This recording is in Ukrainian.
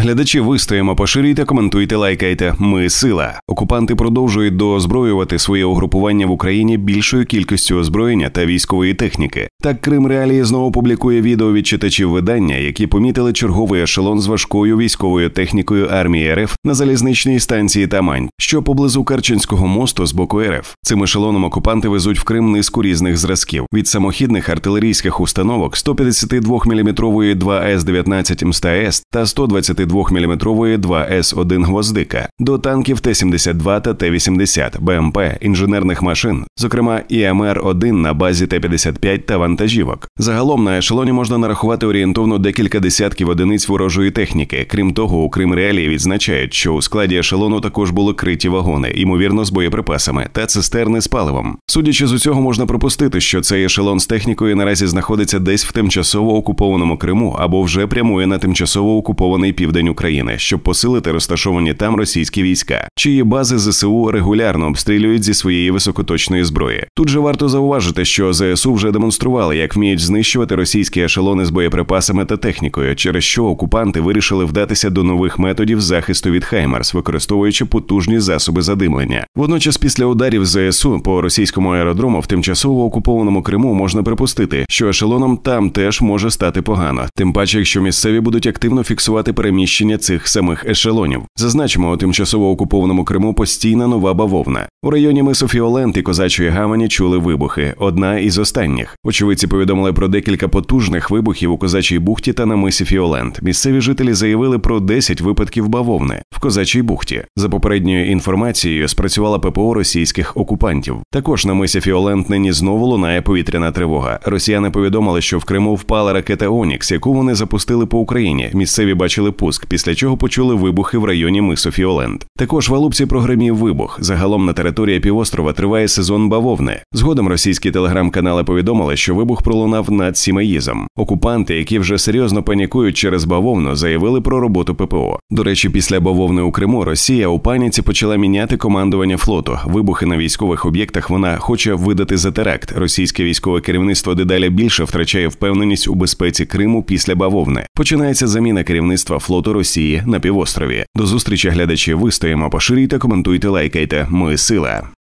Глядачі, вистоїмо, поширюйте, коментуйте, лайкайте. Ми – сила. Окупанти продовжують доозброювати своє угрупування в Україні більшою кількістю озброєння та військової техніки. Так, Крим Реалії знову публікує відео від читачів видання, які помітили черговий ешелон з важкою військовою технікою армії РФ на залізничній станції Тамань, що поблизу Керченського мосту з боку РФ. Цим ешелоном окупанти везуть в Крим низку різних зразків – від самохідних артилерійських установок 152-мм 2С-19 МСТА-С та 122-мм 2С-1 «Гвоздика», до танків Т-72 та Т-80, БМП, інженерних машин, зокрема ІМР-1 на базі Т-55 та вантажівок. Загалом на ешелоні можна нарахувати орієнтовно декілька десятків одиниць ворожої техніки. Крім того, у Крим Реалії відзначають, що у складі ешелону також були криті вагони, ймовірно з боєприпасами, та цистерни з паливом. Судячи з усього, можна припустити, що цей ешелон з технікою наразі знаходиться десь в тимчасово окупованому Криму або вже прямує на тимчасово окупований південь України, щоб посилити розташовані там російські війська, чиї бази ЗСУ регулярно обстрілюють зі своєї високоточної зброї. Тут же варто зауважити, що ЗСУ вже демонстрували, як вміють знищувати російські ешелони з боєприпасами та технікою, через що окупанти вирішили вдатися до нових методів захисту від «Хаймарс», використовуючи потужні засоби задимлення. Водночас, після ударів ЗСУ по російському аеродрому в тимчасово окупованому Криму можна припустити, що ешелоном там теж може стати погано, тим паче, якщо місцеві будуть активно фіксувати переміщення цих самих ешелонів. Зазначимо, у тимчасово окупованому Криму постійна нова бавовна. У районі мису Фіолент і Козачої гавані чули вибухи, одна із останніх. Очевидці повідомили про декілька потужних вибухів у Козачій бухті та на мисі Фіолент. Місцеві жителі заявили про 10 випадків бавовни в Козачій бухті. За попередньою інформацією, спрацювала ППО російських окупантів. Також на мисі Фіолент нині знову лунає повітряна тривога. Росіяни повідомили, що в Криму впала ракета «Онікс», яку вони запустили по Україні. Місцеві бачили пуск, після чого почули вибухи в районі мису Фіолент. Також в Алупці прогримів вибух. Загалом на території півострова триває сезон бавовни. Згодом російські телеграм-канали повідомили, що вибух пролунав над Сімеїзом. Окупанти, які вже серйозно панікують через бавовну, заявили про роботу ППО. До речі, після бавовни у Криму Росія у паніці почала міняти командування флоту. Вибухи на військових об'єктах вона хоче видати за теракт. Російське військове керівництво дедалі більше втрачає впевненість у безпеці Криму після бавовни. Починається заміна керівництва флоту Росії на півострові. До зустрічі, глядачі, вистоїмо, поширюйте, коментуйте, лайкайте. Ми – сила.